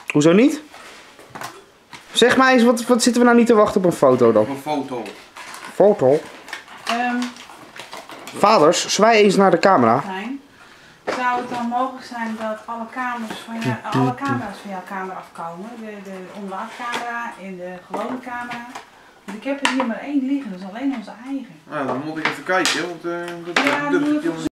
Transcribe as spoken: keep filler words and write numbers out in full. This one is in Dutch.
Hoezo niet? Zeg maar eens, wat, wat zitten we nou niet te wachten op een foto dan? Op een foto. Foto? Um, Vaders, zwij eens naar de camera. zijn. Zou het dan mogelijk zijn dat alle, kamers van jou, alle camera's van jouw kamer afkomen? De, de onderwatercamera en de gewone camera. Want ik heb er hier maar één liggen, dat is alleen onze eigen. Nou, dan moet ik even kijken, want uh, dat Ja, durf ik doe helemaal niet.